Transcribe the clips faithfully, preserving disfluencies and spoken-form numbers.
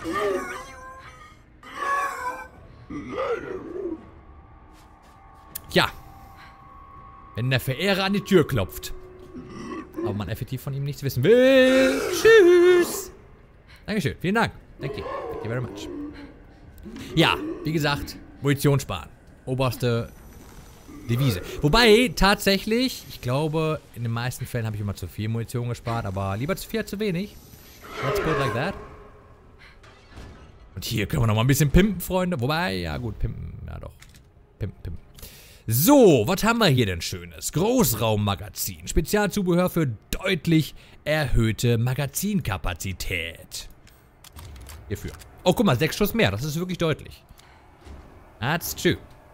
Ja. Wenn der Verehrer an die Tür klopft. Aber man effektiv von ihm nichts wissen will. Tschüss. Dankeschön. Vielen Dank. Thank you. Thank you very much. Ja, wie gesagt, Munition sparen. Oberste Devise. Wobei, tatsächlich, ich glaube, in den meisten Fällen habe ich immer zu viel Munition gespart, aber lieber zu viel als zu wenig. Let's put it like that. Und hier können wir noch mal ein bisschen pimpen, Freunde. Wobei, ja gut, pimpen, ja doch. Pimpen, pimpen. So, was haben wir hier denn Schönes? Großraummagazin. Spezialzubehör für deutlich erhöhte Magazinkapazität. Hierfür. Oh, guck mal, sechs Schuss mehr. Das ist wirklich deutlich. That's true.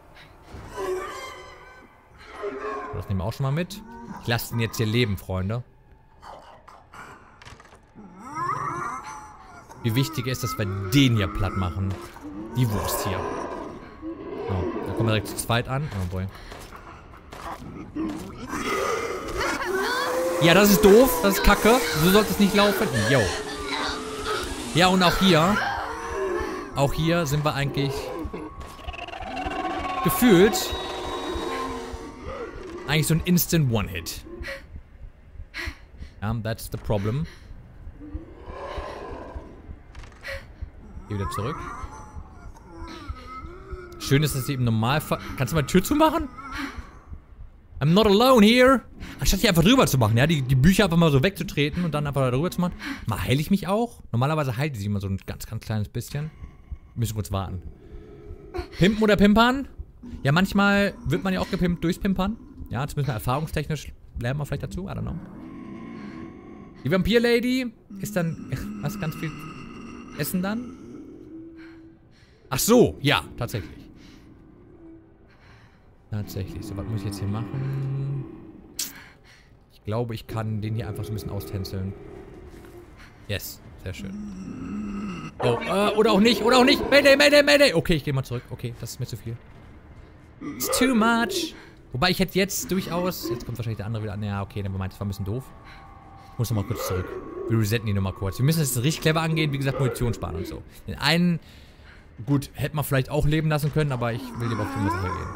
Das nehmen wir auch schon mal mit. Ich lasse ihn jetzt hier leben, Freunde. Wie wichtig ist, dass wir den hier platt machen. Die Wurst hier. Oh, da kommen wir direkt zu zweit an. Oh boy. Ja, das ist doof. Das ist kacke. So sollte es nicht laufen. Yo. Ja, und auch hier. Auch hier sind wir eigentlich gefühlt eigentlich so ein Instant One-Hit. Ja, that's the problem. Geh wieder zurück. Schön ist, dass sie im Normalfall... Kannst du mal die Tür zumachen? I'm not alone here. Anstatt hier einfach drüber zu machen, ja, die, die Bücher einfach mal so wegzutreten und dann einfach darüber zu machen. Mal heile ich mich auch. Normalerweise heilt sie immer so ein ganz, ganz kleines bisschen. Wir müssen kurz warten. Pimpen oder Pimpern? Ja, manchmal wird man ja auch gepimpt durchs Pimpern. Ja, zumindest mal erfahrungstechnisch lernen wir vielleicht dazu. I don't know. Die Vampir-Lady ist dann... Was, ganz viel Essen dann? Ach so, ja, tatsächlich. Tatsächlich. So, was muss ich jetzt hier machen? Ich glaube, ich kann den hier einfach so ein bisschen austänzeln. Yes, sehr schön. Oh, äh, oder auch nicht, oder auch nicht. Mayday, Mayday, Mayday. Okay, ich gehe mal zurück. Okay, das ist mir zu viel. It's too much. Wobei ich hätte jetzt durchaus... Jetzt kommt wahrscheinlich der andere wieder an. Ja, okay, dann meint, das war ein bisschen doof. Ich muss nochmal kurz zurück. Wir resetten die nochmal kurz. Wir müssen das richtig clever angehen. Wie gesagt, Munition sparen und so. Den einen... Gut, hätte man vielleicht auch leben lassen können, aber ich will lieber auf die Sache gehen.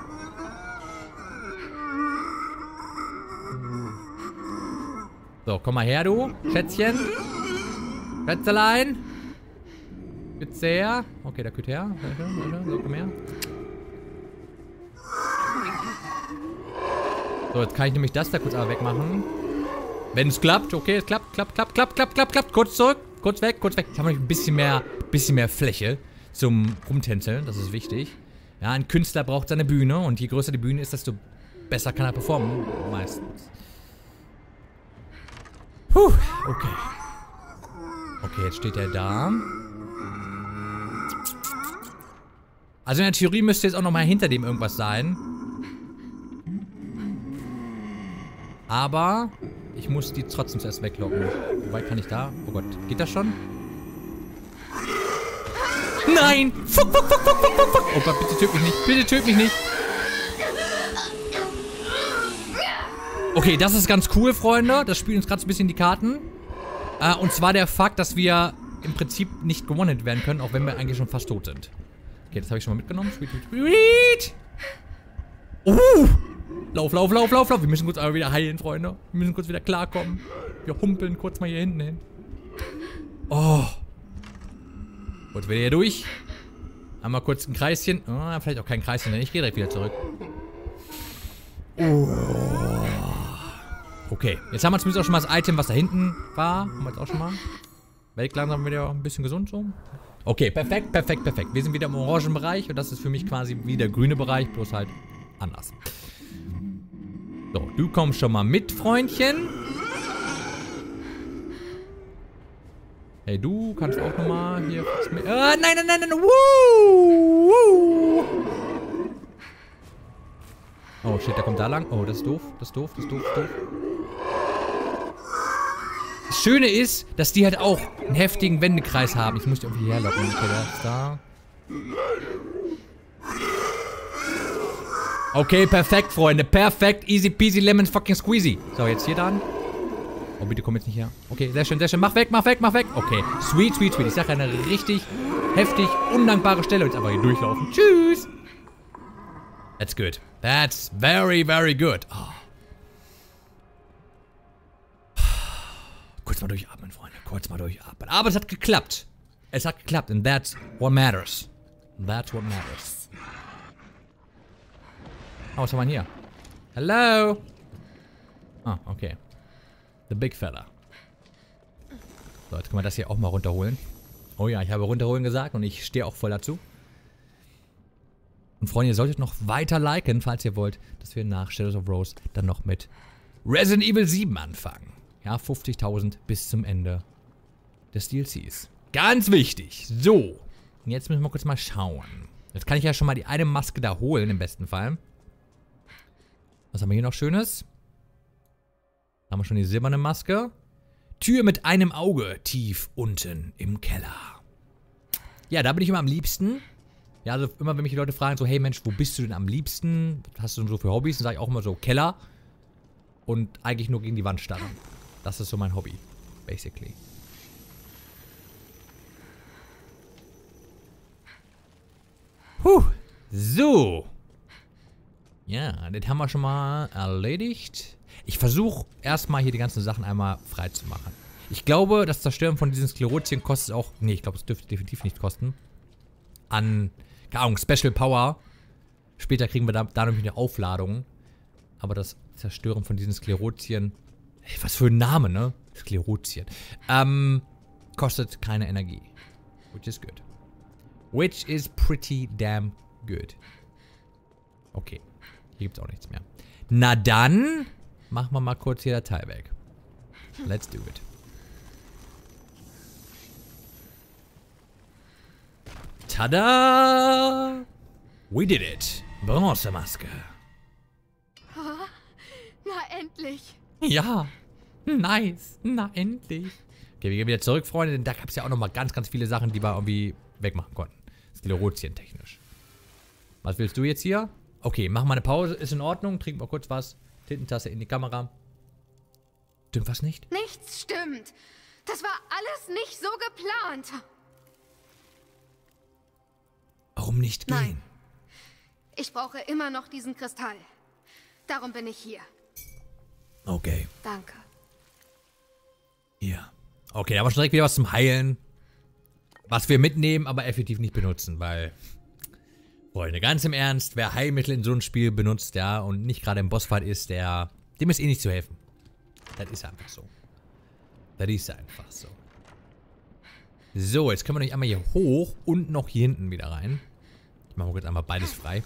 So, komm mal her, du. Schätzchen. Schätzelein. Bitte her. Okay, da kommt her. So, komm her. So, jetzt kann ich nämlich das da kurz aber wegmachen. Wenn es klappt. Okay, es klappt, klappt, klappt, klappt, klappt, klappt, klappt. Kurz zurück. Kurz weg, kurz weg. Jetzt haben wir ein bisschen mehr, bisschen mehr Fläche zum Rumtänzeln. Das ist wichtig. Ja, ein Künstler braucht seine Bühne. Und je größer die Bühne ist, desto besser kann er performen. Meistens. Puh, okay. Okay, jetzt steht er da. Also in der Theorie müsste jetzt auch nochmal hinter dem irgendwas sein. Aber ich muss die trotzdem zuerst weglocken. Wie weit kann ich da? Oh Gott, geht das schon? Nein! Fuck, fuck, fuck, fuck, fuck, fuck. Oh Gott, bitte töt mich nicht. Bitte töt mich nicht. Okay, das ist ganz cool, Freunde. Das spielt uns gerade so ein bisschen die Karten. Äh, und zwar der Fakt, dass wir im Prinzip nicht gewonnen werden können, auch wenn wir eigentlich schon fast tot sind. Okay, das habe ich schon mal mitgenommen. Sweet, sweet, sweet. Uh! Lauf, lauf, lauf, lauf, lauf. Wir müssen kurz aber wieder heilen, Freunde. Wir müssen kurz wieder klarkommen. Wir humpeln kurz mal hier hinten hin. Oh. Kurz wieder hier durch. Einmal kurz ein Kreischen. Oh, vielleicht auch kein Kreischen, denn ich gehe direkt wieder zurück. Oh. Okay, jetzt haben wir zumindest auch schon mal das Item, was da hinten war. Haben wir jetzt auch schon mal. Werde ich langsam wieder ein bisschen gesund so. Okay, perfekt, perfekt, perfekt. Wir sind wieder im orangen Bereich und das ist für mich quasi wie der grüne Bereich, bloß halt anders. So, du kommst schon mal mit, Freundchen. Hey, du kannst auch nochmal hier... Ah, nein, nein, nein, nein, wuh, wuh. Oh, shit, der kommt da lang. Oh, das ist doof, das ist doof, das ist doof, das ist doof. Das Schöne ist, dass die halt auch einen heftigen Wendekreis haben. Ich muss die irgendwie herlocken. Okay, der ist da. Okay, perfekt, Freunde. Perfekt. Easy peasy lemon fucking squeezy. So, jetzt hier dann. Oh, bitte komm jetzt nicht her. Okay, sehr schön, sehr schön. Mach weg, mach weg, mach weg. Okay, sweet, sweet, sweet. Ich sag eine richtig heftig undankbare Stelle. Und jetzt einfach hier durchlaufen. Tschüss. That's good. That's very, very good. Oh. Kurz mal durchatmen, Freunde. Kurz mal durchatmen. Aber es hat geklappt. Es hat geklappt. And that's what matters. That's what matters. Oh, was haben wir hier? Hello? Ah, okay. The big fella. So, jetzt können wir das hier auch mal runterholen. Oh ja, ich habe runterholen gesagt und ich stehe auch voll dazu. Und Freunde, ihr solltet noch weiter liken, falls ihr wollt, dass wir nach Shadows of Rose dann noch mit Resident Evil sieben anfangen. Ja, fünfzigtausend bis zum Ende des D L Cs. Ganz wichtig. So. Und jetzt müssen wir kurz mal schauen. Jetzt kann ich ja schon mal die eine Maske da holen, im besten Fall. Was haben wir hier noch Schönes? Da haben wir schon die silberne Maske. Tür mit einem Auge, tief unten im Keller. Ja, da bin ich immer am liebsten. Ja, also immer wenn mich die Leute fragen, so, hey Mensch, wo bist du denn am liebsten? Was hast du denn so für Hobbys? Dann sage ich auch immer so, Keller. Und eigentlich nur gegen die Wand starren. Das ist so mein Hobby, basically. Puh, so. Ja, das haben wir schon mal erledigt. Ich versuche erstmal hier die ganzen Sachen einmal frei zu machen. Ich glaube, das Zerstören von diesen Sklerotien kostet auch... Nee, ich glaube, es dürfte definitiv nicht kosten. An, keine Ahnung, Special Power. Später kriegen wir da, da nämlich eine Aufladung. Aber das Zerstören von diesen Sklerotien... Hey, was für ein Name, ne? Sklerotien. Ähm, kostet keine Energie. Which is good. Which is pretty damn good. Okay. Hier gibt es auch nichts mehr. Na dann... Machen wir mal kurz hier Datei weg. Let's do it. Tada! We did it. Bronzemaske. Oh, na endlich. Ja. Nice. Na endlich. Okay, wir gehen wieder zurück, Freunde, denn da gab es ja auch nochmal ganz, ganz viele Sachen, die wir irgendwie wegmachen konnten. Sklerotien technisch. Was willst du jetzt hier? Okay, machen wir eine Pause. Ist in Ordnung. Trinken wir kurz was. Tintentasse in die Kamera. Stimmt was nicht? Nichts stimmt. Das war alles nicht so geplant. Warum nicht gehen? Nein. Ich brauche immer noch diesen Kristall. Darum bin ich hier. Okay. Danke. Hier. Okay, da haben wir schon direkt wieder was zum Heilen. Was wir mitnehmen, aber effektiv nicht benutzen, weil... Freunde, ganz im Ernst, wer Heilmittel in so einem Spiel benutzt, ja, und nicht gerade im Bossfight ist, der... Dem ist eh nicht zu helfen. Das ist einfach so. Das ist einfach so. So, jetzt können wir nämlich einmal hier hoch und noch hier hinten wieder rein. Ich mache jetzt einmal beides frei.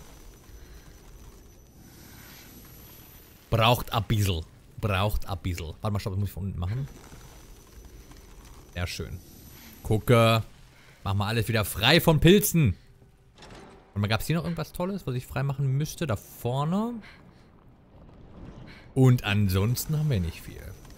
Braucht ein bisschen. Braucht ein bisschen. Warte mal, stopp, das muss ich von unten machen. Sehr schön. Gucke. Machen wir alles wieder frei von Pilzen. Und mal, gab es hier noch irgendwas Tolles, was ich frei machen müsste? Da vorne. Und ansonsten haben wir nicht viel.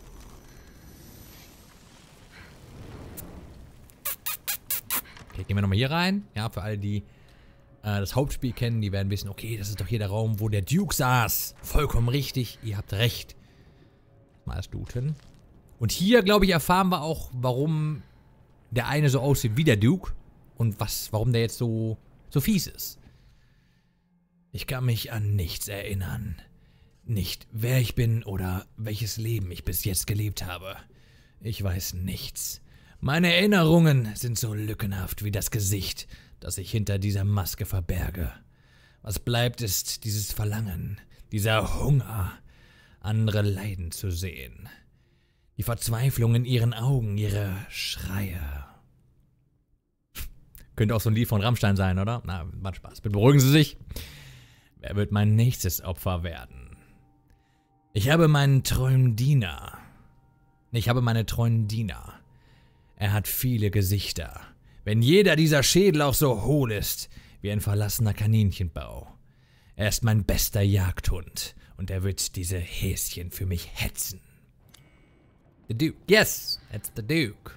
Okay, gehen wir nochmal hier rein. Ja, für alle, die äh, das Hauptspiel kennen, die werden wissen, okay, das ist doch hier der Raum, wo der Duke saß. Vollkommen richtig, ihr habt recht. Mal das looten. Und hier, glaube ich, erfahren wir auch, warum der eine so aussieht wie der Duke. Und was, warum der jetzt so, so fies ist. Ich kann mich an nichts erinnern. Nicht, wer ich bin oder welches Leben ich bis jetzt gelebt habe. Ich weiß nichts. Meine Erinnerungen sind so lückenhaft wie das Gesicht, das ich hinter dieser Maske verberge. Was bleibt, ist dieses Verlangen, dieser Hunger, andere leiden zu sehen. Die Verzweiflung in ihren Augen, ihre Schreie. Könnte auch so ein Lied von Rammstein sein, oder? Na, macht Spaß. Bitte beruhigen Sie sich. Wer wird mein nächstes Opfer werden? Ich habe meinen treuen Diener. Ich habe meine treuen Diener. Er hat viele Gesichter. Wenn jeder dieser Schädel auch so hohl ist, wie ein verlassener Kaninchenbau. Er ist mein bester Jagdhund und er wird diese Häschen für mich hetzen. The Duke. Yes, it's the Duke.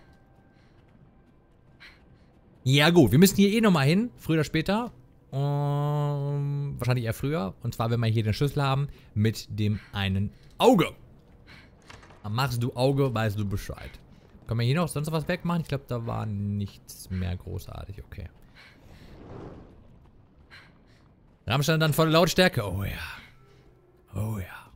Ja gut, wir müssen hier eh nochmal hin, früher oder später. Um, wahrscheinlich eher früher. Und zwar, wenn wir hier den Schlüssel haben mit dem einen Auge. Machst du Auge, weißt du Bescheid. Können wir hier noch sonst was wegmachen? Ich glaube, da war nichts mehr großartig. Okay. Rammstein dann volle Lautstärke. Oh ja. Oh ja.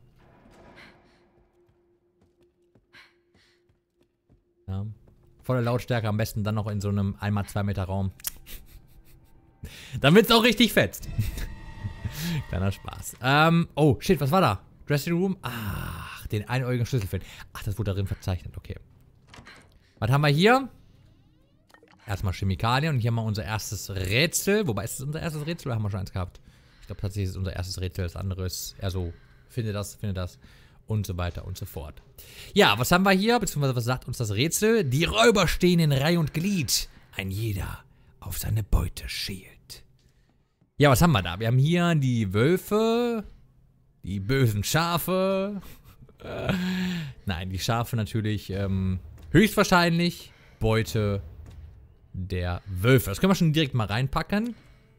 Ja. Volle Lautstärke, am besten dann noch in so einem ein mal zwei Meter Raum. Damit es auch richtig fetzt. Kleiner Spaß. Ähm, oh, shit, was war da? Dressing Room? Ach, den einäugigen Schlüsselfeld. Ach, das wurde darin verzeichnet, okay. Was haben wir hier? Erstmal Chemikalien und hier haben wir unser erstes Rätsel. Wobei, ist es unser erstes Rätsel oder haben wir schon eins gehabt? Ich glaube tatsächlich ist es unser erstes Rätsel. Das andere ist eher so, finde das, finde das und so weiter und so fort. Ja, was haben wir hier? Beziehungsweise was sagt uns das Rätsel? Die Räuber stehen in Reihe und Glied. Ein jeder auf seine Beute schielt. Ja, was haben wir da? Wir haben hier die Wölfe, die bösen Schafe. Nein, die Schafe natürlich ähm, höchstwahrscheinlich Beute der Wölfe. Das können wir schon direkt mal reinpacken.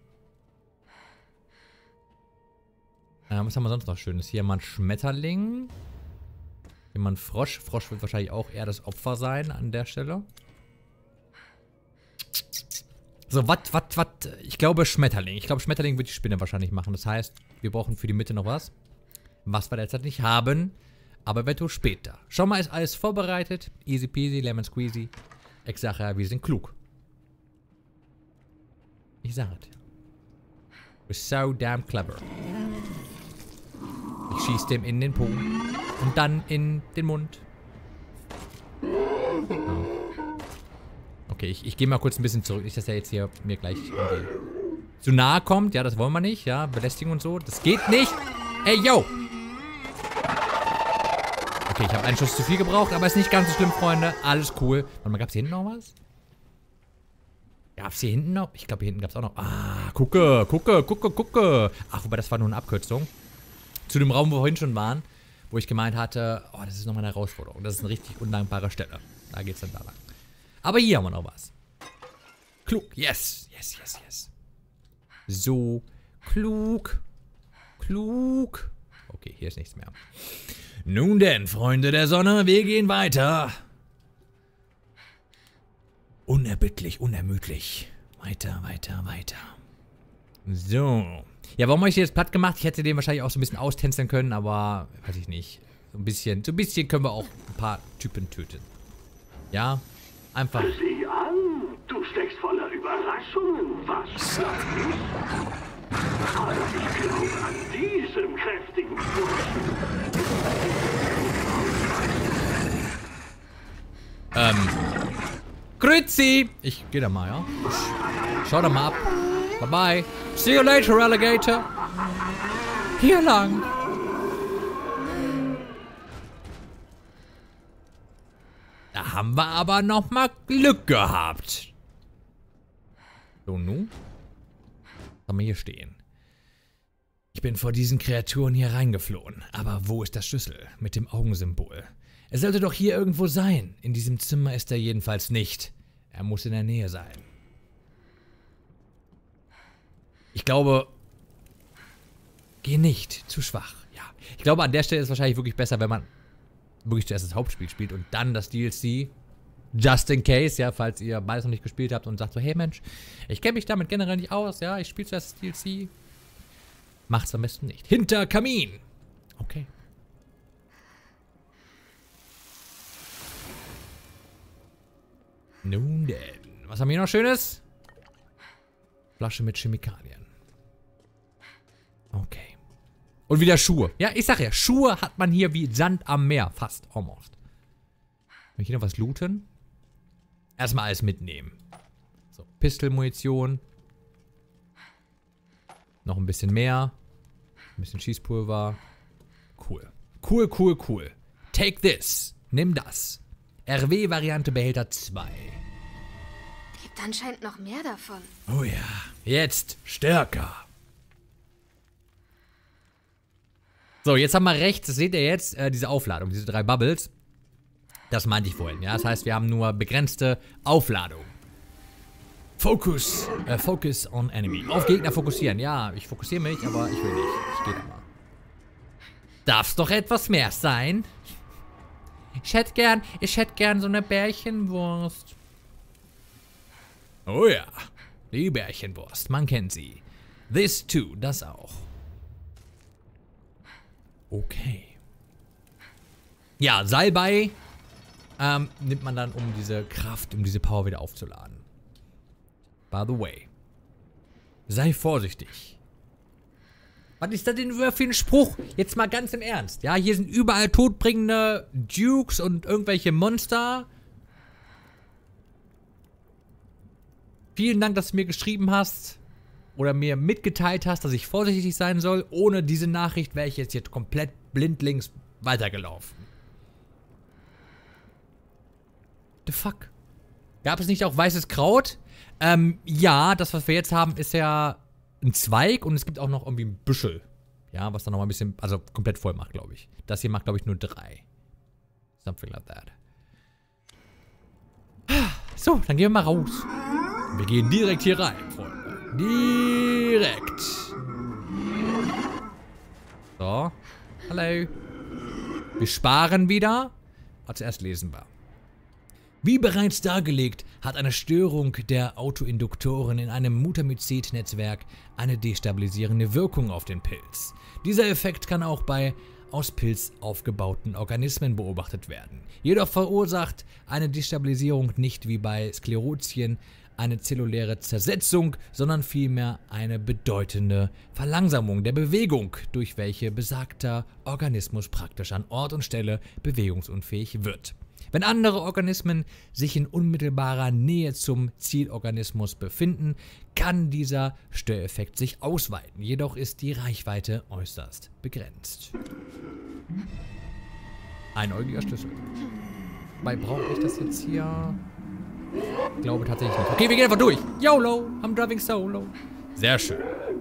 Äh, was haben wir sonst noch Schönes? Hier haben wir einen Schmetterling. Hier haben wir einen Frosch. Frosch wird wahrscheinlich auch eher das Opfer sein an der Stelle. So, was, was, was? Ich glaube Schmetterling. Ich glaube Schmetterling wird die Spinne wahrscheinlich machen. Das heißt, wir brauchen für die Mitte noch was. Was wir derzeit nicht haben. Aber eventuell später. Schon mal ist alles vorbereitet. Easy peasy, lemon squeezy. Ich sage ja, wir sind klug. Ich sage es. We're so damn clever. Ich schieße dem in den Po. Und dann in den Mund. Oh. Okay, ich, ich gehe mal kurz ein bisschen zurück. Nicht, dass er jetzt hier mir gleich irgendwie zu nahe kommt. Ja, das wollen wir nicht. Ja, Belästigung und so. Das geht nicht. Ey, yo! Okay, ich habe einen Schuss zu viel gebraucht, aber ist nicht ganz so schlimm, Freunde. Alles cool. Warte mal, gab es hier hinten noch was? Gab es hier hinten noch? Ich glaube, hier hinten gab es auch noch. Ah, gucke, gucke, gucke, gucke. Ach, wobei, das war nur eine Abkürzung. Zu dem Raum, wo wir vorhin schon waren, wo ich gemeint hatte, oh, das ist nochmal eine Herausforderung. Das ist eine richtig undankbare Stelle. Da geht's dann da lang. Aber hier haben wir noch was. Klug. Yes, yes, yes, yes. So, klug. Klug. Okay, hier ist nichts mehr. Nun denn, Freunde der Sonne, wir gehen weiter. Unerbittlich, unermüdlich. Weiter, weiter, weiter. So. Ja, warum habe ich den jetzt platt gemacht? Ich hätte den wahrscheinlich auch so ein bisschen austänzeln können, aber weiß ich nicht. So ein bisschen, so ein bisschen können wir auch ein paar Typen töten. Ja, einfach. Sieh an, du steckst voller Überraschungen. Was? Ich glaube an diesem kräftigen Burschen. Ähm. Grüezi! Ich geh da mal, ja? Schau da mal ab. Bye bye. See you later, Alligator. Hier lang. Da haben wir aber noch mal Glück gehabt. So, nun? Was haben wir hier stehen? Ich bin vor diesen Kreaturen hier reingeflohen. Aber wo ist das Schlüssel mit dem Augensymbol? Er sollte doch hier irgendwo sein. In diesem Zimmer ist er jedenfalls nicht. Er muss in der Nähe sein. Ich glaube... Geh nicht. Zu schwach. Ja. Ich glaube, an der Stelle ist es wahrscheinlich wirklich besser, wenn man wirklich zuerst das Hauptspiel spielt und dann das D L C. Just in case, ja, falls ihr beides noch nicht gespielt habt und sagt so, hey Mensch, ich kenne mich damit generell nicht aus, ja, ich spiele zuerst das D L C. Macht's am besten nicht. Hinter Kamin. Okay. Nun denn. Was haben wir hier noch Schönes? Flasche mit Chemikalien. Okay. Und wieder Schuhe. Ja, ich sag ja, Schuhe hat man hier wie Sand am Meer. Fast, almost. Kann ich hier noch was looten? Erstmal alles mitnehmen. So, Pistolmunition. Noch ein bisschen mehr. Ein bisschen Schießpulver. Cool. Cool, cool, cool. Take this. Nimm das. R W-Variante Behälter zwei. Gibt anscheinend noch mehr davon. Oh ja. Jetzt stärker. So, jetzt haben wir rechts, das seht ihr jetzt, äh, diese Aufladung, diese drei Bubbles. Das meinte ich vorhin, ja. Das heißt, wir haben nur begrenzte Aufladung. Focus. Äh, focus on enemy. Auf Gegner fokussieren. Ja, ich fokussiere mich, aber ich will nicht. Ich gehe da mal. Darf's doch etwas mehr sein? Ich hätte gern, ich hätte gern so eine Bärchenwurst. Oh ja, die Bärchenwurst, man kennt sie. This too, das auch. Okay. Ja, Salbei ähm, nimmt man dann, um diese Kraft, um diese Power wieder aufzuladen. By the way. Sei vorsichtig. Was ist das denn für ein Spruch? Jetzt mal ganz im Ernst. Ja, hier sind überall todbringende Dukes und irgendwelche Monster. Vielen Dank, dass du mir geschrieben hast oder mir mitgeteilt hast, dass ich vorsichtig sein soll. Ohne diese Nachricht wäre ich jetzt hier komplett blindlings weitergelaufen. The fuck? Gab es nicht auch weißes Kraut? Ähm, ja, das, was wir jetzt haben, ist ja ein Zweig und es gibt auch noch irgendwie ein Büschel. Ja, was dann noch mal ein bisschen, also komplett voll macht, glaube ich. Das hier macht, glaube ich, nur drei. Something like that. So, dann gehen wir mal raus. Wir gehen direkt hier rein, Freunde. Direkt. So. Hallo. Wir sparen wieder. Aber zuerst lesen wir. Wie bereits dargelegt, hat eine Störung der Autoinduktoren in einem Mutamycet-Netzwerk eine destabilisierende Wirkung auf den Pilz. Dieser Effekt kann auch bei aus Pilz aufgebauten Organismen beobachtet werden. Jedoch verursacht eine Destabilisierung nicht wie bei Sklerotien eine zelluläre Zersetzung, sondern vielmehr eine bedeutende Verlangsamung der Bewegung, durch welche besagter Organismus praktisch an Ort und Stelle bewegungsunfähig wird. Wenn andere Organismen sich in unmittelbarer Nähe zum Zielorganismus befinden, kann dieser Störeffekt sich ausweiten, jedoch ist die Reichweite äußerst begrenzt. Einäugiger Schlüssel. Wobei, brauche ich das jetzt hier? Ich glaube tatsächlich nicht. Okay, wir gehen einfach durch. YOLO, I'm driving solo. Sehr schön.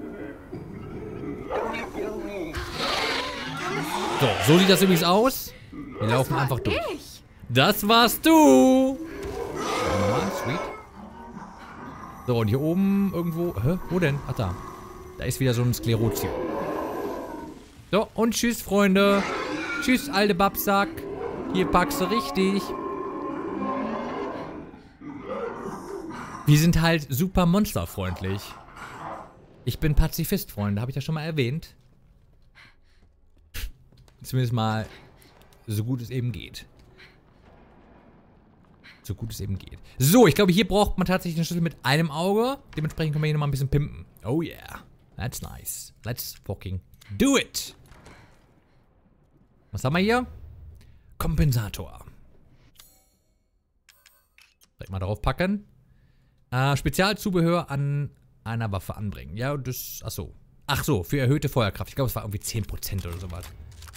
So, so sieht das übrigens aus. Wir laufen einfach durch. Das warst du! Ja, sweet. So, und hier oben irgendwo... Hä? Wo denn? Ach, da. Da ist wieder so ein Sklerotium. So, und tschüss, Freunde. Tschüss, alte Babsack. Hier packst du richtig. Wir sind halt super monsterfreundlich. Ich bin Pazifist, Freunde. Habe ich das schon mal erwähnt? Zumindest mal so gut es eben geht. So gut es eben geht. So, ich glaube, hier braucht man tatsächlich einen Schlüssel mit einem Auge. Dementsprechend können wir hier nochmal ein bisschen pimpen. Oh yeah. That's nice. Let's fucking do it. Was haben wir hier? Kompensator. Direkt mal drauf packen. Äh, Spezialzubehör an einer Waffe anbringen. Ja, das... Achso. Ach so, für erhöhte Feuerkraft. Ich glaube, es war irgendwie zehn Prozent oder sowas.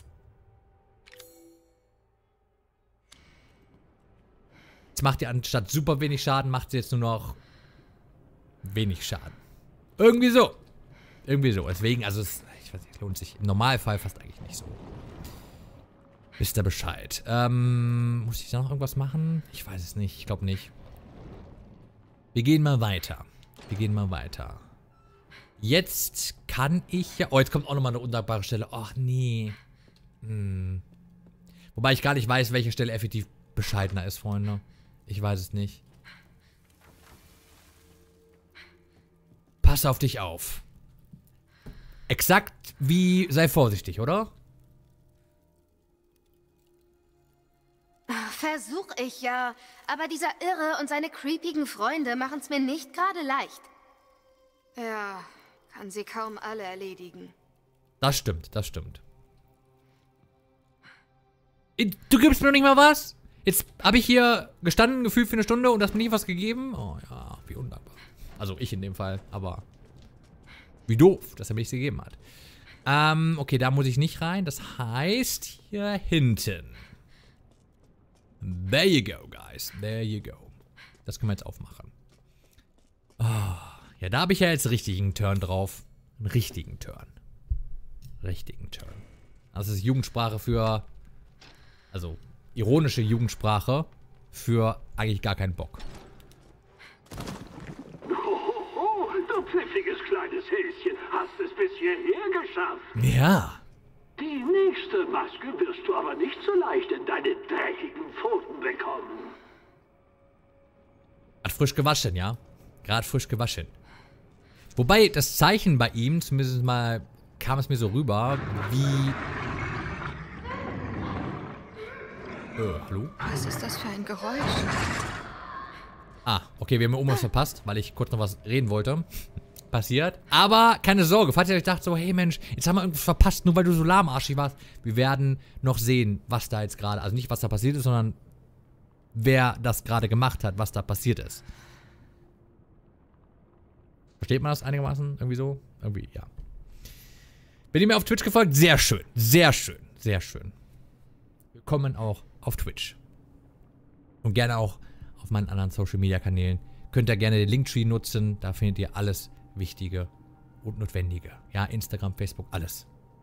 Jetzt macht ihr anstatt super wenig Schaden, macht sie jetzt nur noch wenig Schaden. Irgendwie so. Irgendwie so. Deswegen, also es, ich weiß nicht, es lohnt sich im Normalfall fast eigentlich nicht so. Wisst ihr Bescheid. Ähm, muss ich da noch irgendwas machen? Ich weiß es nicht. Ich glaube nicht. Wir gehen mal weiter. Wir gehen mal weiter. Jetzt kann ich ja... Oh, jetzt kommt auch nochmal eine undankbare Stelle. Ach, nee. Hm. Wobei ich gar nicht weiß, welche Stelle effektiv bescheidener ist, Freunde. Ich weiß es nicht. Pass auf dich auf. Exakt wie... Sei vorsichtig, oder? Versuch ich ja. Aber dieser Irre und seine creepigen Freunde machen es mir nicht gerade leicht. Ja, kann sie kaum alle erledigen. Das stimmt, das stimmt. Du gibst mir noch nicht mal was? Jetzt habe ich hier gestanden, gefühlt für eine Stunde und hast mir nie was gegeben? Oh ja, wie undankbar. Also ich in dem Fall, aber wie doof, dass er mir nichts gegeben hat. Ähm, okay, da muss ich nicht rein. Das heißt, hier hinten. There you go, guys. There you go. Das können wir jetzt aufmachen. Oh, ja, da habe ich ja jetzt richtigen Turn drauf. Einen richtigen Turn. Richtigen Turn. Das ist Jugendsprache für... Also, ironische Jugendsprache für eigentlich gar keinen Bock. Oh, du pfiffiges kleines Häschen, hast es bis hierher geschafft. Ja. Die nächste Maske wirst du aber nicht so leicht in deine dreckigen Pfoten bekommen. Hat frisch gewaschen, ja? Gerade frisch gewaschen. Wobei das Zeichen bei ihm, zumindest mal kam es mir so rüber, wie... Äh, hallo? Was ist das für ein Geräusch? Ah, okay, wir haben oben was verpasst, weil ich kurz noch was reden wollte. Passiert. Aber keine Sorge, falls ihr euch dacht so, hey Mensch, jetzt haben wir irgendwas verpasst, nur weil du so lahmarschig warst. Wir werden noch sehen, was da jetzt gerade, also nicht was da passiert ist, sondern wer das gerade gemacht hat, was da passiert ist. Versteht man das einigermaßen? Irgendwie so? Irgendwie, ja. Bin ihr mir auf Twitch gefolgt? Sehr schön, sehr schön, sehr schön. Willkommen auch auf Twitch. Und gerne auch auf meinen anderen Social Media Kanälen. Könnt ihr gerne den Linktree nutzen, da findet ihr alles Wichtige und Notwendige. Ja, Instagram, Facebook, alles.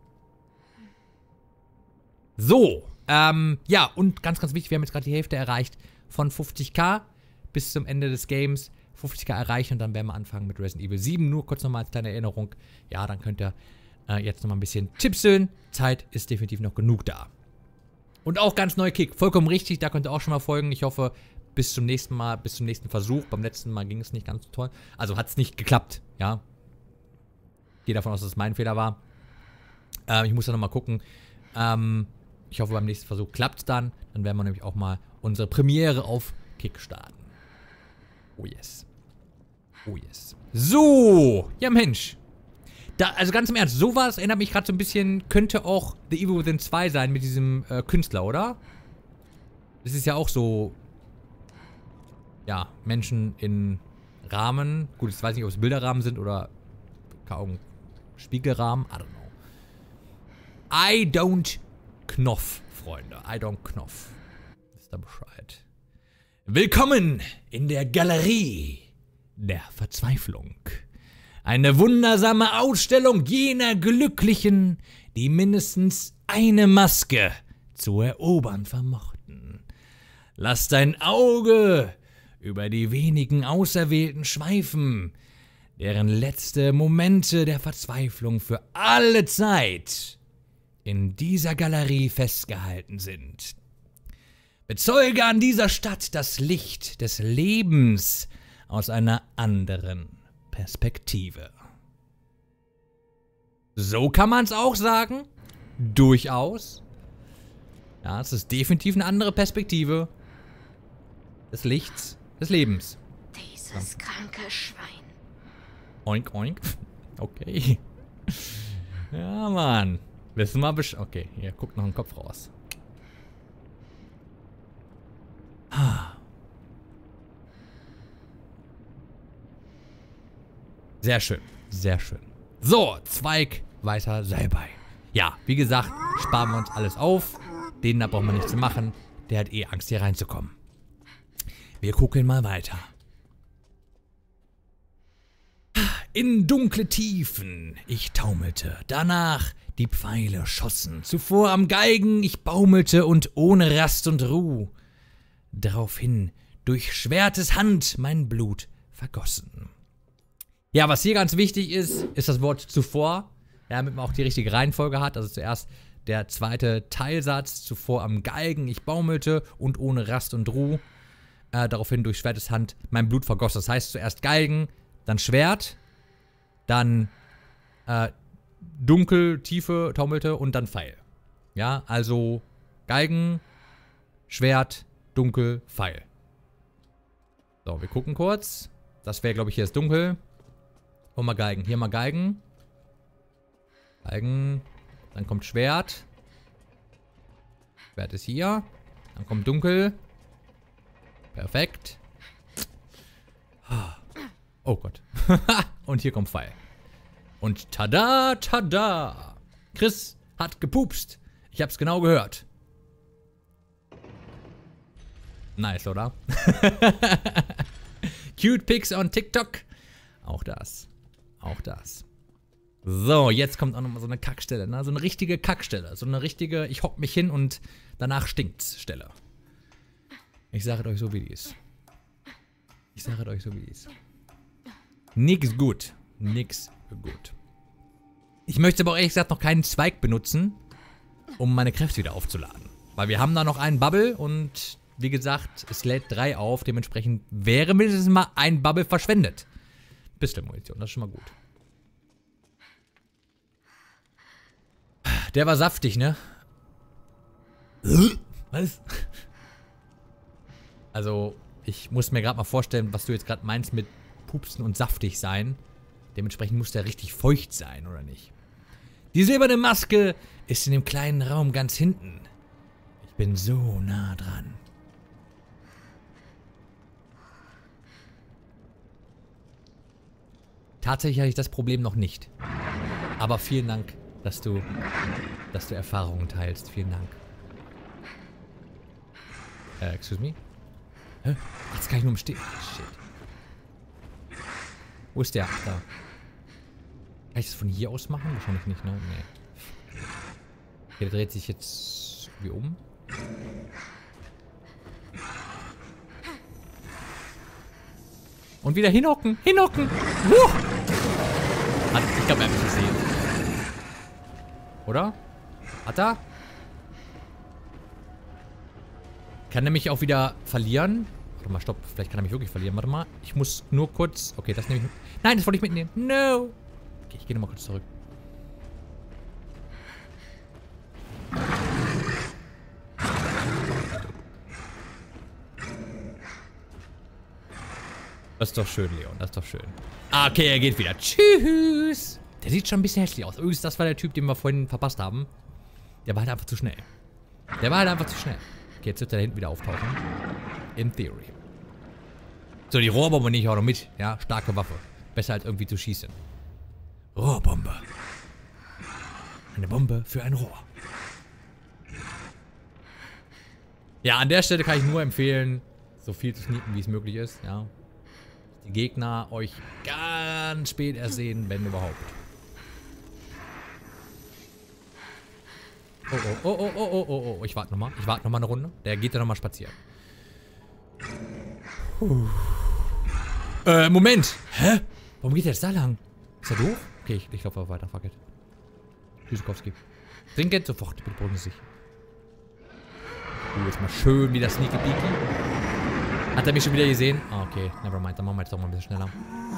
So, ähm, ja, und ganz, ganz wichtig, wir haben jetzt gerade die Hälfte erreicht von fünfzig K bis zum Ende des Games. fünfzig K erreichen und dann werden wir anfangen mit Resident Evil sieben. Nur kurz nochmal als kleine Erinnerung. Ja, dann könnt ihr äh, jetzt nochmal ein bisschen tipseln. Zeit ist definitiv noch genug da. Und auch ganz neu Kick. Vollkommen richtig, da könnt ihr auch schon mal folgen. Ich hoffe, bis zum nächsten Mal, bis zum nächsten Versuch. Beim letzten Mal ging es nicht ganz so toll. Also hat es nicht geklappt, ja. Ich gehe davon aus, dass es mein Fehler war. Ähm, ich muss dann nochmal gucken. Ähm, ich hoffe, beim nächsten Versuch klappt es dann. Dann werden wir nämlich auch mal unsere Premiere auf Kick starten. Oh yes. Oh yes. So. Ja, Mensch. Da, also ganz im Ernst, sowas erinnert mich gerade so ein bisschen, könnte auch The Evil Within zwei sein mit diesem äh, Künstler, oder? Das ist ja auch so, ja, Menschen in Rahmen. Gut, ich weiß nicht, ob es Bilderrahmen sind oder kaum Spiegelrahmen. I don't know. I don't Knopf, Freunde. I don't Knopf. Wisst ihr Bescheid. Willkommen in der Galerie der Verzweiflung. Eine wundersame Ausstellung jener Glücklichen, die mindestens eine Maske zu erobern vermochten. Lass dein Auge über die wenigen Auserwählten schweifen, deren letzte Momente der Verzweiflung für alle Zeit in dieser Galerie festgehalten sind. Bezeuge an dieser Stadt das Licht des Lebens aus einer anderen Perspektive. So kann man es auch sagen. Durchaus. Ja, es ist definitiv eine andere Perspektive des Lichts des Lebens. Dieses ja. kranke Schwein. Oink, oink. Okay. Ja, Mann. Wissen wir Bescheid. Okay, hier guckt noch ein Kopf raus. Sehr schön, sehr schön. So, Zweig, weiter Salbei. Ja, wie gesagt, sparen wir uns alles auf. Den da brauchen wir nichts zu machen. Der hat eh Angst, hier reinzukommen. Wir gucken mal weiter. In dunkle Tiefen ich taumelte, danach die Pfeile schossen. Zuvor am Geigen ich baumelte und ohne Rast und Ruh. Daraufhin durch Schwertes Hand mein Blut vergossen. Ja, was hier ganz wichtig ist, ist das Wort zuvor, ja, damit man auch die richtige Reihenfolge hat. Also zuerst der zweite Teilsatz, zuvor am Geigen ich baumelte und ohne Rast und Ruh. Äh, daraufhin durch Schwertes Hand mein Blut vergossen. Das heißt zuerst Geigen, dann Schwert, dann äh, Dunkel, Tiefe, taumelte und dann Pfeil. Ja, also Geigen, Schwert, Dunkel, Pfeil. So, wir gucken kurz. Das wäre, glaube ich, hier ist Dunkel. Und mal Geigen. Hier mal Geigen. Geigen. Dann kommt Schwert. Schwert ist hier. Dann kommt Dunkel. Perfekt. Oh Gott. Und hier kommt Pfeil. Und tada, tada. Chris hat gepupst. Ich hab's genau gehört. Nice, oder? Cute Pics on TikTok. Auch das. Auch das. So, jetzt kommt auch nochmal so eine Kackstelle, ne? So eine richtige Kackstelle. So eine richtige, ich hock mich hin und danach stinkt's Stelle. Ich sage es euch so, wie die ist. Ich sage es euch so, wie die ist. Nix gut. Nix gut. Ich möchte aber auch ehrlich gesagt noch keinen Zweig benutzen. um meine Kräfte wieder aufzuladen. Weil wir haben da noch einen Bubble und wie gesagt, es lädt drei auf. Dementsprechend wäre mindestens mal ein Bubble verschwendet. Pistolmunition, das ist schon mal gut. Der war saftig, ne? Was? Also, ich muss mir gerade mal vorstellen, was du jetzt gerade meinst mit pupsen und saftig sein. Dementsprechend muss der richtig feucht sein, oder nicht? Die silberne Maske ist in dem kleinen Raum ganz hinten. Ich bin so nah dran. Tatsächlich hatte ich das Problem noch nicht. Aber vielen Dank, dass du, dass du Erfahrungen teilst. Vielen Dank. Äh, excuse me? Hä? Jetzt kann ich nur im Stehen. Shit. Wo ist der? Da. Kann ich das von hier aus machen? Wahrscheinlich nicht, ne? Nee. Okay, der dreht sich jetzt wie um. Und wieder hinhocken. Hinhocken. Huh. Hat, ich glaube, er hat mich gesehen. Oder? Hat er? Kann er mich auch wieder verlieren? Warte mal, stopp. Vielleicht kann er mich wirklich verlieren. Warte mal. Ich muss nur kurz... Okay, das nehme ich mit. Nein, das wollte ich mitnehmen. No. Okay, ich gehe nochmal kurz zurück. Das ist doch schön, Leon. Das ist doch schön. Ah, okay, er geht wieder. Tschüss. Der sieht schon ein bisschen hässlich aus. Übrigens, das war der Typ, den wir vorhin verpasst haben. Der war halt einfach zu schnell. Der war halt einfach zu schnell. Okay, jetzt wird er da hinten wieder auftauchen. In theory. So, die Rohrbombe nehme ich auch noch mit. Ja, starke Waffe. Besser als irgendwie zu schießen. Rohrbombe. Eine Bombe für ein Rohr. Ja, an der Stelle kann ich nur empfehlen, so viel zu sneaken, wie es möglich ist. Ja. Die Gegner euch ganz spät erst sehen, wenn überhaupt. Oh, oh, oh, oh, oh, oh, oh. Ich warte nochmal. Ich warte nochmal eine Runde. Der geht ja nochmal spazieren. Puh. Äh, Moment. Hä? Warum geht der jetzt da lang? Ist er doof? Okay, ich, ich laufe weiter. Fuck it. Tschüssikowski. Trinket sofort. Bitte beruhigen Sie sich. Uh, jetzt mal schön wieder sneaky peeky. Hat er mich schon wieder gesehen? Ah, okay. Nevermind. Dann machen wir jetzt doch mal ein bisschen schneller.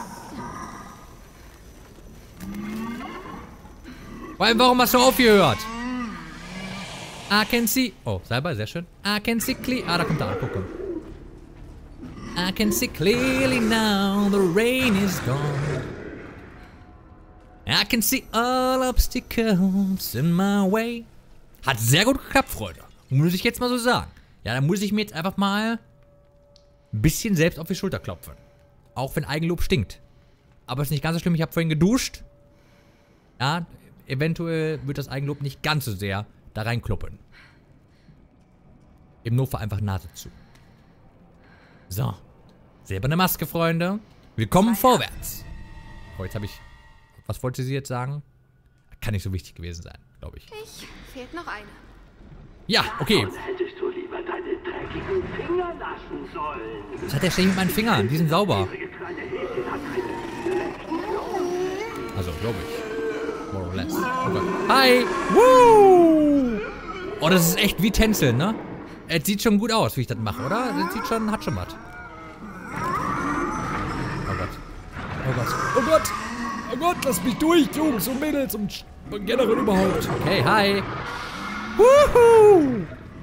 Vor allem, warum hast du aufgehört? I can see... Oh, selber, sehr schön. I can see clear... Ah, da kommt er an. Guck mal. I can see clearly now the rain is gone. I can see all obstacles in my way. Hat sehr gut geklappt, Freunde. Muss ich jetzt mal so sagen. Ja, dann muss ich mir jetzt einfach mal ein bisschen selbst auf die Schulter klopfen. Auch wenn Eigenlob stinkt. Aber ist nicht ganz so schlimm. Ich habe vorhin geduscht. Ja, eventuell wird das Eigenlob nicht ganz so sehr da reinkloppen. Im Notfall einfach Nase zu. So. Silberne Maske, Freunde. Willkommen vorwärts. Oh, jetzt habe ich... Was wollte sie jetzt sagen? Kann nicht so wichtig gewesen sein, glaube ich. Ich... Fehlt noch eine. Ja, okay. Dann hättest du lieber deine dreckigen Finger lassen sollen. Was hat der ständig mit meinen Fingern? Die sind sauber. Diese kleine Häschen hat eine rechte Also, glaube ich. More or less. Oh Gott. Hi! Woo! Oh, das ist echt wie Tänzeln, ne? Es sieht schon gut aus, wie ich das mache, oder? Das sieht schon, hat schon was. Oh Gott. Oh Gott. Oh Gott! Oh Gott, lass mich durch, Jungs und Mädels und generell überhaupt. Okay, hi! Wuhu!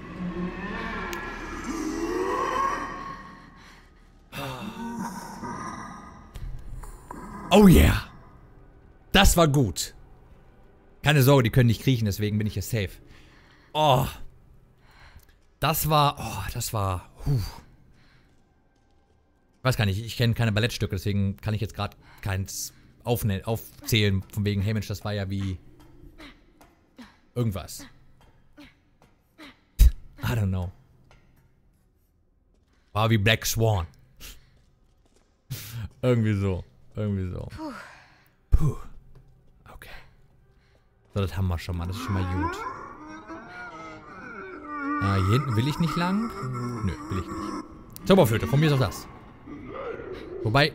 Oh yeah! Das war gut. Keine Sorge, die können nicht kriechen, deswegen bin ich hier safe. Oh. Das war... Oh, das war... Huh. Ich weiß gar nicht, ich kenne keine Ballettstücke, deswegen kann ich jetzt gerade keins aufzählen. Von wegen, hey Mensch, das war ja wie... Irgendwas. I don't know. War wie Black Swan. Irgendwie so. Irgendwie so. Puh. Okay. So, das haben wir schon mal. Das ist schon mal gut. Ah, hier hinten will ich nicht lang. Nö, will ich nicht. Zauberflöte, von mir ist auch das. Wobei...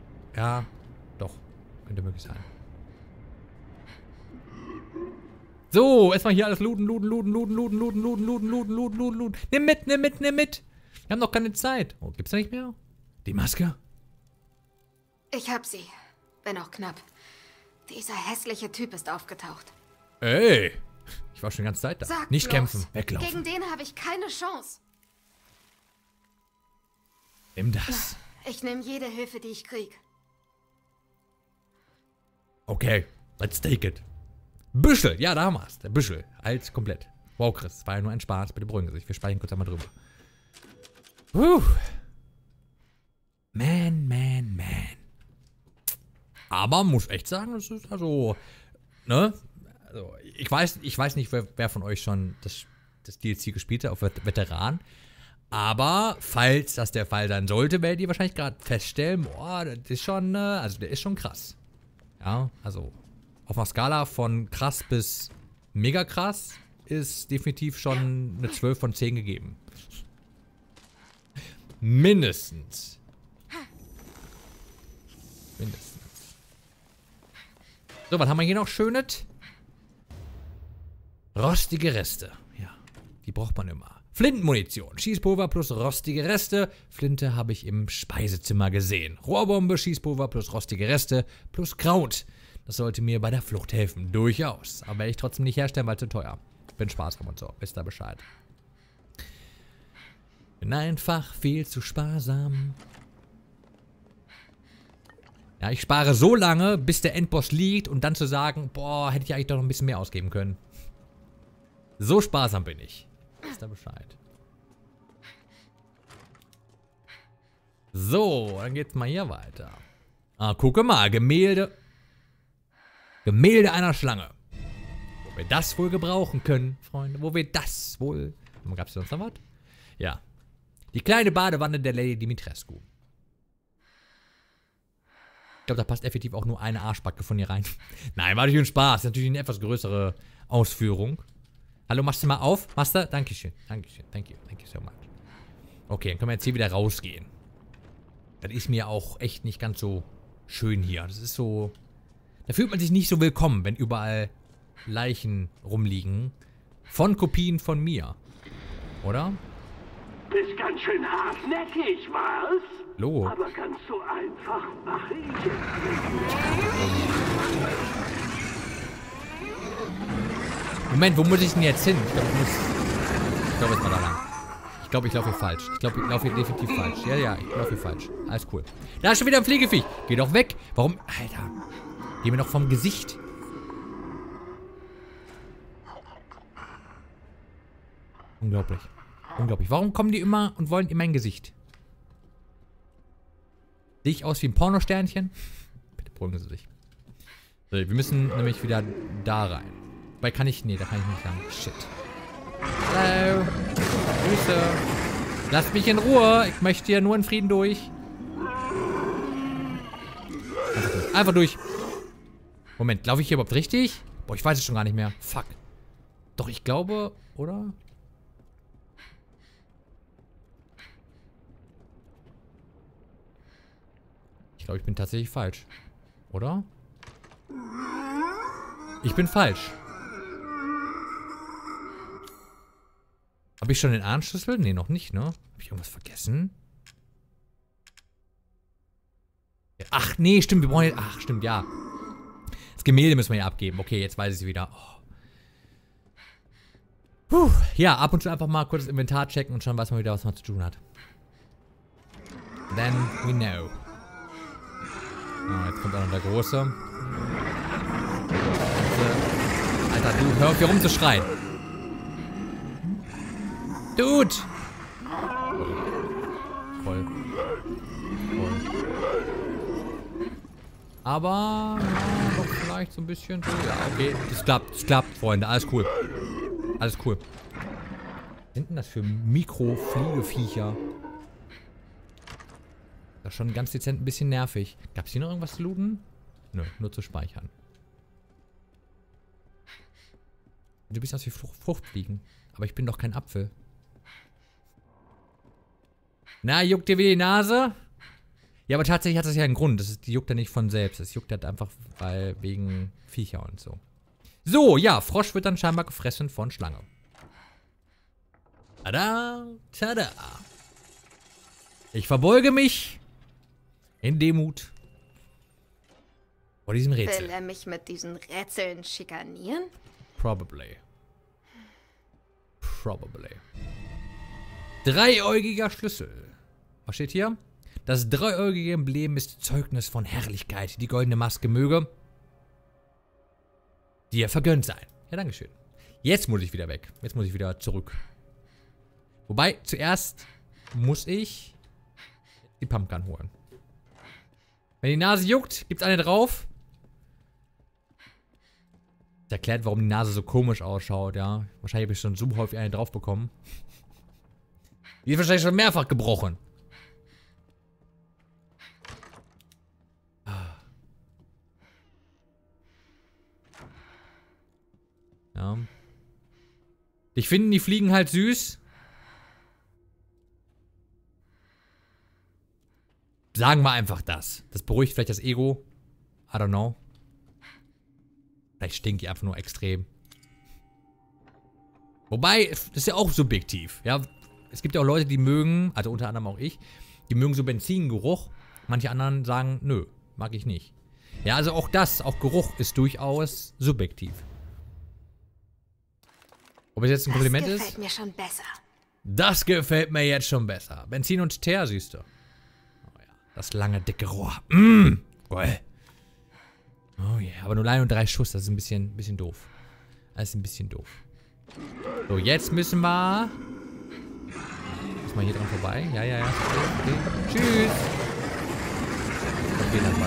Ja, doch. Könnte möglich sein. So, erstmal hier alles looten, looten, looten, looten, looten, looten, looten, looten, looten, looten, looten, looten. Nimm mit, nimm mit, nimm mit. Wir haben noch keine Zeit. Oh, gibt's da nicht mehr? Die Maske? Ich hab sie. Wenn auch knapp. Dieser hässliche Typ ist aufgetaucht. Ey. Ich war schon die ganze Zeit da. Sag Nicht bloß, kämpfen, weglaufen. Gegen den habe ich keine Chance. Nimm das. Ich nehme jede Hilfe, die ich krieg. Okay, let's take it. Büschel, ja, da haben wir's. Der Büschel, als komplett. Wow, Chris, war ja nur ein Spaß. Bitte beruhigen Sie sich. Wir sprechen kurz einmal drüber. Puh. Man, man, man. Aber muss echt sagen, das ist also, ne? Also, ich weiß, ich weiß nicht, wer, wer von euch schon das, das D L C gespielt hat, auf Veteran. Aber falls das der Fall sein sollte, werdet ihr wahrscheinlich gerade feststellen, boah, das ist schon, also der ist schon krass. Ja, also auf einer Skala von krass bis mega krass ist definitiv schon eine zwölf von zehn gegeben. Mindestens. Mindestens. So, was haben wir hier noch Schönes? Rostige Reste. Ja, die braucht man immer. Flintenmunition. Schießpulver plus rostige Reste. Flinte habe ich im Speisezimmer gesehen. Rohrbombe, Schießpulver plus rostige Reste plus Kraut. Das sollte mir bei der Flucht helfen. Durchaus. Aber werde ich trotzdem nicht herstellen, weil zu teuer. Bin sparsam und so. Wisst ihr Bescheid. Bin einfach viel zu sparsam. Ja, ich spare so lange, bis der Endboss liegt und dann zu sagen, boah, hätte ich eigentlich doch noch ein bisschen mehr ausgeben können. So sparsam bin ich. Wisst ihr Bescheid. So, dann geht's mal hier weiter. Ah, gucke mal, Gemälde. Gemälde einer Schlange. Wo wir das wohl gebrauchen können, Freunde. Wo wir das wohl... Gab's sonst noch was? Ja. Die kleine Badewanne der Lady Dimitrescu. Ich glaube, da passt effektiv auch nur eine Arschbacke von ihr rein. Nein, war natürlich ein Spaß. Das ist natürlich eine etwas größere Ausführung. Hallo, machst du mal auf? Master? Dankeschön. Dankeschön. Thank you. Thank you so much. Okay, dann können wir jetzt hier wieder rausgehen. Das ist mir auch echt nicht ganz so schön hier. Das ist so... Da fühlt man sich nicht so willkommen, wenn überall Leichen rumliegen. Von Kopien von mir. Oder? Bist ganz schön hartnäckig, was? Logo. Aber ganz so einfach mache ich es nicht. Moment, wo muss ich denn jetzt hin? Ich glaube, ich muss... Ich glaube, jetzt mal da lang. Ich glaube, ich laufe hier falsch. Ich glaube, ich laufe hier definitiv falsch. Ja, ja, ich laufe hier falsch. Alles cool. Da ist schon wieder ein Fliegeviech. Geh doch weg. Warum? Alter. Geh mir doch vom Gesicht. Unglaublich. Unglaublich. Warum kommen die immer und wollen in mein Gesicht? Sehe ich aus wie ein Pornosternchen? Bitte beruhigen Sie sich. So, wir müssen nämlich wieder da rein. Weil kann ich... Nee, da kann ich nicht lang. Shit. Hallo. Grüße. Lasst mich in Ruhe. Ich möchte hier nur in Frieden durch. Einfach durch. Einfach durch. Moment, laufe ich hier überhaupt richtig? Boah, ich weiß es schon gar nicht mehr. Fuck. Doch, ich glaube, oder? Ich glaube, ich bin tatsächlich falsch. Oder? Ich bin falsch. Habe ich schon den Anschlüssel? Nee, noch nicht, ne? Habe ich irgendwas vergessen? Ach, nee, stimmt. Wir brauchen jetzt... Ach, stimmt, ja. Das Gemälde müssen wir ja abgeben. Okay, jetzt weiß ich es wieder. Oh. Puh. Ja, ab und zu einfach mal kurz das Inventar checken und schon weiß man wieder, was man zu tun hat. Then we know. Oh, jetzt kommt auch noch der Große. Alter, du, hör auf hier rumzuschreien. Dude! Voll. Voll. Aber, ja, doch vielleicht so ein bisschen so. Ja, okay, das klappt, das klappt, Freunde. Alles cool. Alles cool. Was sind denn das für Mikrofliegeviecher? Das ist schon ganz dezent ein bisschen nervig. Gab es hier noch irgendwas zu looten? Nö, nur zu speichern. Du bist aus wie Frucht, Fruchtfliegen. Aber ich bin doch kein Apfel. Na, juckt dir wie die Nase? Ja, aber tatsächlich hat das ja einen Grund. Das ist, die juckt ja nicht von selbst. Das juckt halt einfach, weil wegen Viecher und so. So, ja, Frosch wird dann scheinbar gefressen von Schlange. Tada, tada. Ich verbeuge mich in Demut vor diesem Rätsel. Will er mich mit diesen Rätseln schikanieren? Probably. Probably. Dreiäugiger Schlüssel. Was steht hier? Das dreieugige Emblem ist Zeugnis von Herrlichkeit. Die goldene Maske möge dir vergönnt sein. Ja, dankeschön. Jetzt muss ich wieder weg. Jetzt muss ich wieder zurück. Wobei, zuerst muss ich die Pumpgun holen. Wenn die Nase juckt, gibt's eine drauf. Das erklärt, warum die Nase so komisch ausschaut, ja. Wahrscheinlich habe ich schon so häufig eine drauf bekommen. Die ist wahrscheinlich schon mehrfach gebrochen. Ja. Ich finde die Fliegen halt süß. Sagen wir einfach das. Das beruhigt vielleicht das Ego. I don't know. Vielleicht stinkt die einfach nur extrem. Wobei, das ist ja auch subjektiv. Ja, es gibt ja auch Leute, die mögen, also unter anderem auch ich, die mögen so Benzingeruch. Manche anderen sagen, nö, mag ich nicht. Ja, also auch das, auch Geruch ist durchaus subjektiv. Ob es jetzt ein Kompliment ist? Das gefällt mir schon besser. Das gefällt mir jetzt schon besser. Benzin und Teer, siehst du. Oh ja, das lange, dicke Rohr. Mmh, geil. Oh ja, yeah. Aber nur allein und drei Schuss, das ist ein bisschen, bisschen doof. Das ist ein bisschen doof. So, jetzt müssen wir... Muss mal hier dran vorbei. Ja, ja, ja. Okay, okay. Tschüss. Okay, dann war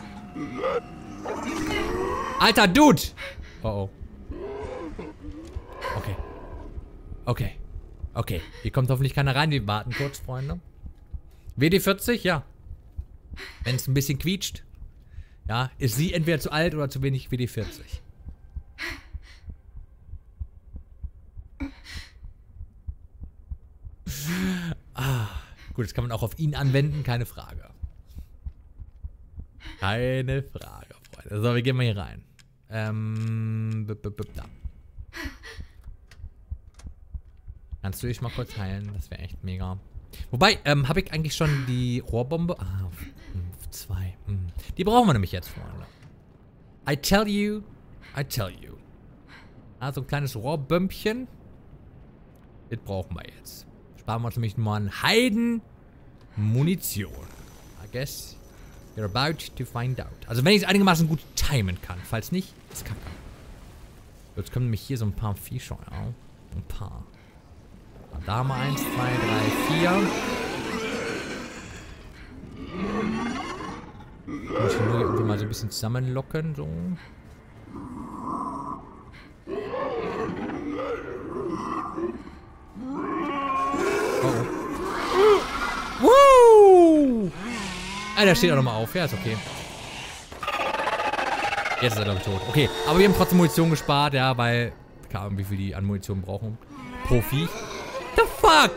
das. Alter, Dude! Oh, oh. Okay. Okay. Okay. Hier kommt hoffentlich keiner rein. Wir warten kurz, Freunde. W D vierzig, ja. Wenn es ein bisschen quietscht. Ja, ist sie entweder zu alt oder zu wenig W D vierzig. Ah, gut, das kann man auch auf ihn anwenden, keine Frage. Keine Frage, Freunde. So, wir gehen mal hier rein. Ähm, b -b -b da. Kannst du dich mal kurz heilen? Das wäre echt mega. Wobei, ähm, habe ich eigentlich schon die Rohrbombe? Ah, zwei. Hm. Die brauchen wir nämlich jetzt, Freunde. I tell you, I tell you. Also ein kleines Rohrbömpchen. Das brauchen wir jetzt. Sparen wir uns nämlich mal einen Heiden Munition. I guess you're about to find out. Also wenn ich es einigermaßen gut timen kann. Falls nicht, ist kacke. Jetzt kommen nämlich hier so ein paar Viecher, ja. Ein paar. Da haben wir eins, zwei, drei, vier. Muss ich nur irgendwie mal so ein bisschen zusammenlocken, so. Oh. Woo! Ah, der steht auch nochmal auf. Ja, ist okay. Jetzt ist er, glaube ich, tot. Okay, aber wir haben trotzdem Munition gespart, ja, weil... Keine Ahnung, wie viel die an Munition brauchen. Pro Viech. The fuck?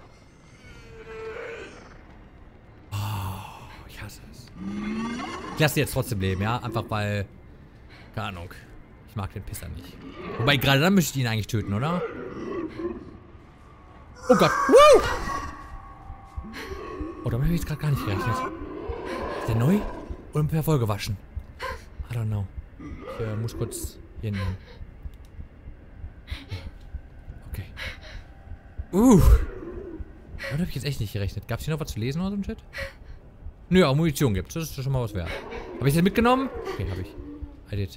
Oh, ich hasse es. Ich lasse die jetzt trotzdem leben, ja? Einfach weil... Keine Ahnung. Ich mag den Pisser nicht. Wobei, gerade dann müsste ich ihn eigentlich töten, oder? Oh Gott. Woo! Oh, damit habe ich jetzt gerade gar nicht gerechnet. Ist der neu? Oder per Voll gewaschen? I don't know. Ich äh, muss kurz hier nehmen. Okay. Uh. Damit habe ich jetzt echt nicht gerechnet. Gab es hier noch was zu lesen oder so ein Shit? Nö, auch Munition gibt's. Das ist schon mal was wert. Habe ich das mitgenommen? Okay, habe ich. I did.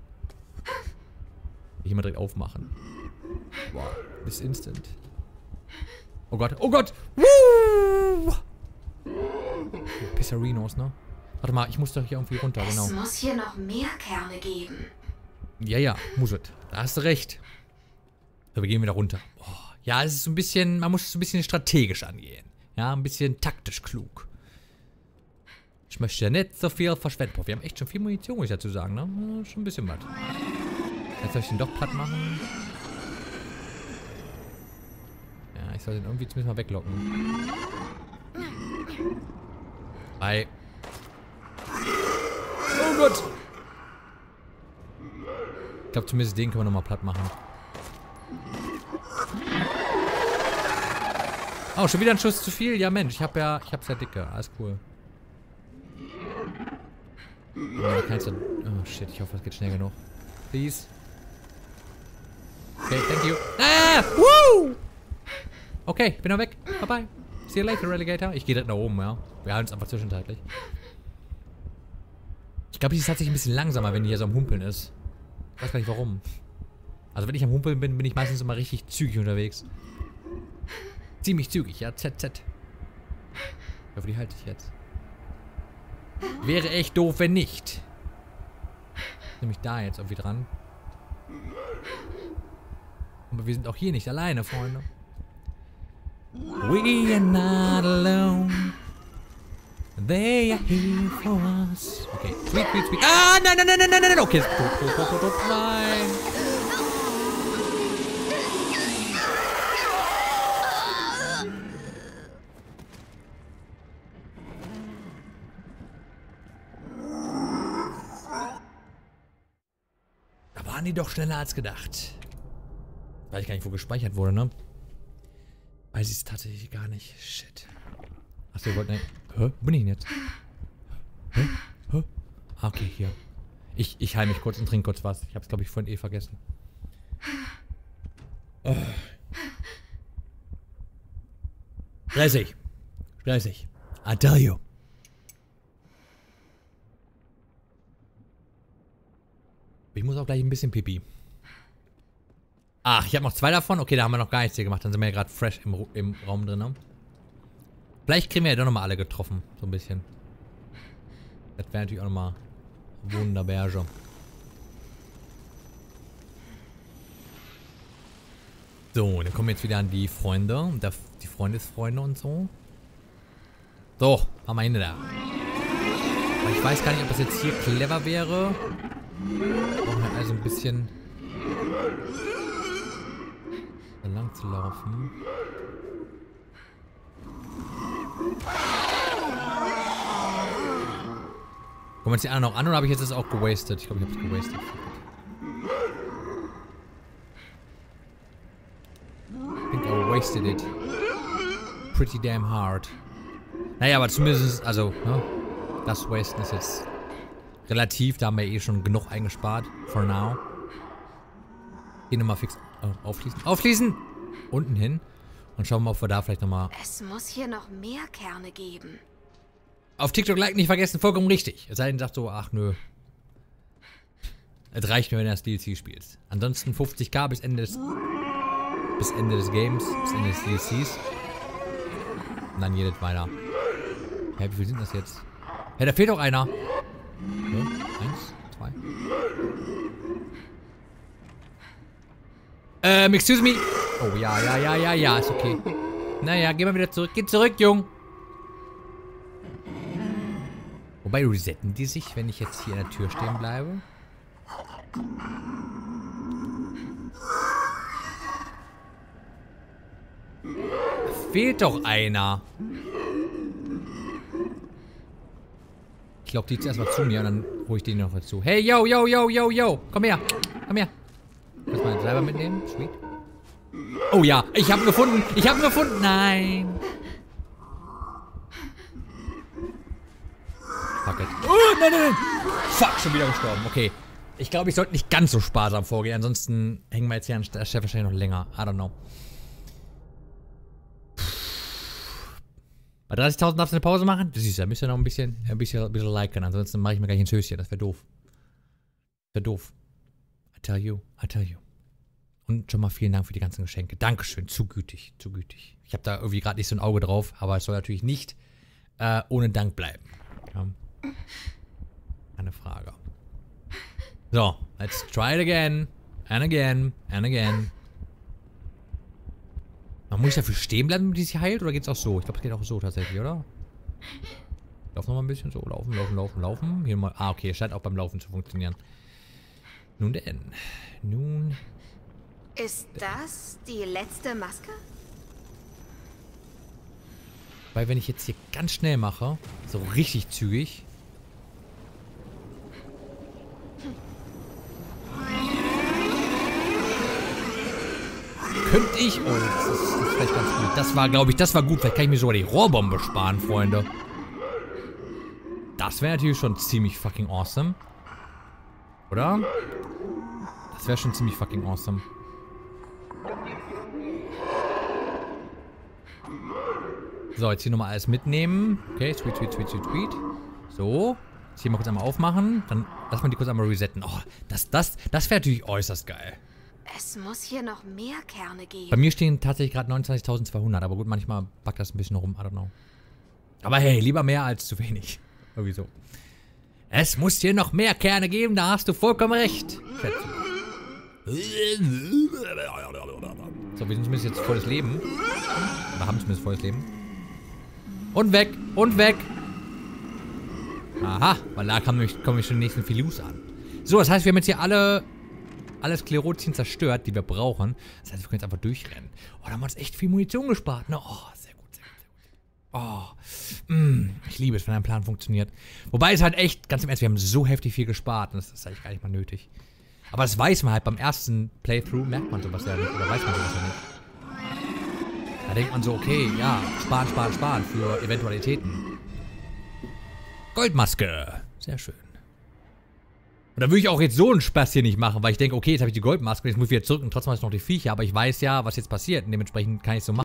Ich mal direkt aufmachen. Wow. Bis instant. Oh Gott. Oh Gott. Woo! Pissarinos, ne? Warte mal, ich muss doch hier irgendwie runter, es genau. Es muss hier noch mehr Kerne geben. Ja, ja, muss es. Da hast du recht. So, wir gehen wieder runter. Oh, ja, es ist so ein bisschen, man muss es so ein bisschen strategisch angehen. Ja, ein bisschen taktisch klug. Ich möchte ja nicht so viel verschwenden. Boah, wir haben echt schon viel Munition, muss ich dazu sagen, ne? Ja, schon ein bisschen was. Jetzt soll ich den doch platt machen. Ja, ich soll den irgendwie zumindest mal weglocken. Bye. Oh Gott. glaube, zumindest den können wir nochmal platt machen. Oh, schon wieder ein Schuss zu viel? Ja, Mensch, ich habe ja, ich hab's ja dicke. Alles cool. Oh, kannst du, oh, shit, ich hoffe, das geht schnell genug. Please. Okay, thank you. Ah! Woo! Okay, bin da weg. Bye bye. See you later, Relegator. Ich gehe direkt nach oben, ja. Wir halten uns einfach zwischenzeitlich. Ich glaube, die ist tatsächlich ein bisschen langsamer, wenn die hier so am Humpeln ist. Ich weiß gar nicht warum. Also wenn ich am Humpeln bin, bin ich meistens immer richtig zügig unterwegs. Ziemlich zügig, ja. Z Z. Ich hoffe, die halte ich jetzt. Wäre echt doof, wenn nicht. Nämlich da jetzt irgendwie dran. Aber wir sind auch hier nicht alleine, Freunde. We are not alone. They are here for us. Okay, sweet, sweet, sweet. Ah, nein, nein, nein, nein, nein, nein. Okay, tot, tot, tot, tot, tot. Nein. Da waren die doch schneller als gedacht. Weiß ich gar nicht, wo gespeichert wurde, ne? Weiß ich es tatsächlich gar nicht. Shit. Achso, ihr wollt ne. Hä? Wo bin ich denn jetzt? Hä? Hä? Ah, okay, hier. Ich, ich heil mich kurz und trinke kurz was. Ich hab's, glaube ich, vorhin eh vergessen. Oh. Stressig. Stressig. I tell you. Ich muss auch gleich ein bisschen pipi. Ach, ich habe noch zwei davon. Okay, da haben wir noch gar nichts hier gemacht. Dann sind wir ja gerade fresh im, im Raum drin. Ne? Vielleicht kriegen wir ja doch nochmal alle getroffen. So ein bisschen. Das wäre natürlich auch nochmal wunderbar. So, dann kommen wir jetzt wieder an die Freunde. Die Freundesfreunde und so. So, haben wir hinter da. Aber ich weiß gar nicht, ob das jetzt hier clever wäre. Brauchen wir also ein bisschen da lang zu laufen. Kommen wir uns die anderen noch an oder habe ich jetzt das auch gewastet? Ich glaube, ich habe es gewastet. I think I wasted it. Pretty damn hard. Naja, aber zumindest, also, ne? Das Wasten ist jetzt relativ, da haben wir eh schon genug eingespart. For now. Hier nochmal fix oh, aufschließen. Aufschließen! Unten hin. Und schauen wir mal, ob wir da vielleicht nochmal... Es muss hier noch mehr Kerne geben. Auf TikTok like nicht vergessen, vollkommen richtig. Es sei denn, sagt so, ach nö. Es reicht mir, wenn du das D L C spielst. Ansonsten fünfzig K bis Ende des... Bis Ende des Games. Bis Ende des D L Cs. Und dann geht es weiter. Hä, wie viel sind das jetzt? Hä, da fehlt doch einer. So, eins, zwei. Ähm, excuse me. Oh, ja, ja, ja, ja, ja, ist okay. Naja, geh mal wieder zurück. Geh zurück, Jung. Wobei, resetten die sich, wenn ich jetzt hier an der Tür stehen bleibe? Da fehlt doch einer. Ich glaube, die zieht erstmal zu mir und dann hole ich den noch dazu. Hey, yo, yo, yo, yo, yo. Komm her. Komm her. Kannst du mal selber mitnehmen? Sweet. Oh ja, ich habe ihn gefunden. Ich habe ihn gefunden. Nein. Fuck it. Oh, nein, nein, nein. Fuck, schon wieder gestorben. Okay. Ich glaube, ich sollte nicht ganz so sparsam vorgehen. Ansonsten hängen wir jetzt hier an der Chef wahrscheinlich noch länger. I don't know. Bei dreißigtausend darfst du eine Pause machen? Das ist ja, müsst ihr noch ein bisschen, ein bisschen, ein bisschen liken. Ansonsten mache ich mir gleich ins Höschen. Das wäre doof. Das wäre doof. I tell you, I tell you. Und schon mal vielen Dank für die ganzen Geschenke. Dankeschön. Zu gütig, zu gütig. Ich habe da irgendwie gerade nicht so ein Auge drauf, aber es soll natürlich nicht äh, ohne Dank bleiben. Ja. Keine Frage. So, let's try it again. And again. And again. Man muss dafür stehen bleiben, bis sie heilt? Oder geht's auch so? Ich glaube, es geht auch so tatsächlich, oder? Laufen wir mal ein bisschen so. Laufen, laufen, laufen, laufen. Hier mal. Ah, okay. Es scheint auch beim Laufen zu funktionieren. Nun denn. Nun. Ist das die letzte Maske? Weil wenn ich jetzt hier ganz schnell mache, so richtig zügig. könnte ich... Oh, das ist, das ist vielleicht ganz gut. Das war, glaube ich, das war gut. Vielleicht kann ich mir sogar die Rohrbombe sparen, Freunde. Das wäre natürlich schon ziemlich fucking awesome. Oder? Das wäre schon ziemlich fucking awesome. So, jetzt hier nochmal alles mitnehmen. Okay, sweet, sweet, sweet, sweet, sweet. So. Jetzt hier mal kurz einmal aufmachen. Dann lass mal die kurz einmal resetten. Oh, das, das, das wäre natürlich äußerst geil. Es muss hier noch mehr Kerne geben. Bei mir stehen tatsächlich gerade neunundzwanzigtausendzweihundert. Aber gut, manchmal backt das ein bisschen rum. I don't know. Aber hey, lieber mehr als zu wenig. Irgendwie so. Es muss hier noch mehr Kerne geben. Da hast du vollkommen recht. So, wir sind zumindest jetzt volles Leben. Oder haben zumindest volles Leben. Und weg. Und weg. Aha. Weil da kommen wir schon den nächsten Filus an. So, das heißt, wir haben jetzt hier alle... alle Sklerotien zerstört, die wir brauchen. Das heißt, wir können jetzt einfach durchrennen. Oh, da haben wir uns echt viel Munition gespart, ne? Oh, sehr gut, sehr gut, sehr gut. Oh, mm, ich liebe es, wenn ein Plan funktioniert. Wobei es halt echt, ganz im Ernst, wir haben so heftig viel gespart. Und das ist eigentlich gar nicht mal nötig. Aber das weiß man halt beim ersten Playthrough, merkt man sowas ja nicht. Oder weiß man sowas ja nicht. Da denkt man so, okay, ja, sparen, sparen, sparen für Eventualitäten. Goldmaske. Sehr schön. Und da würde ich auch jetzt so einen Spaß hier nicht machen, weil ich denke, okay, jetzt habe ich die Goldmaske und jetzt muss ich wieder zurück und trotzdem habe ich noch die Viecher, aber ich weiß ja, was jetzt passiert und dementsprechend kann ich es so machen.